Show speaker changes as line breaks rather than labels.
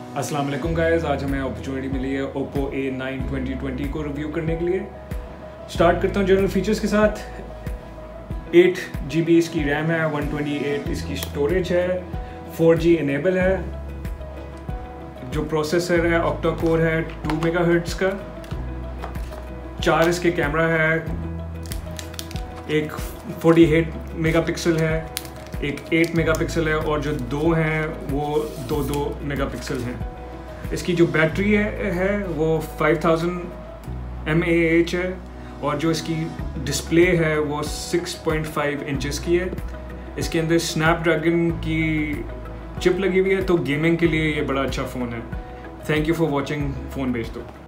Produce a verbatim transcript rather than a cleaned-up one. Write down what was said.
अस्सलाम वालेकुम गाइस, आज हमें अपॉर्चुनिटी मिली है Oppo A nine twenty twenty को रिव्यू करने के लिए। स्टार्ट करता हूँ जनरल फीचर्स के साथ। एट जी बी इसकी रैम है, वन ट्वेंटी एट इसकी स्टोरेज है, फोर जी इनेबल है। जो प्रोसेसर है ऑक्टा कोर है टू मेगाहर्ट्ज़ का। चार इसके कैमरा है, एक फोर्टी एट मेगापिक्सल है, एक एट मेगापिक्सल है और जो दो हैं वो दो दो मेगापिक्सल हैं। इसकी जो बैटरी है, है वो five thousand M A H है और जो इसकी डिस्प्ले है वो सिक्स पॉइंट फाइव इंचेस की है। इसके अंदर स्नैपड्रैगन की चिप लगी हुई है, तो गेमिंग के लिए ये बड़ा अच्छा फ़ोन है। Thank you for watching phone बेच दो।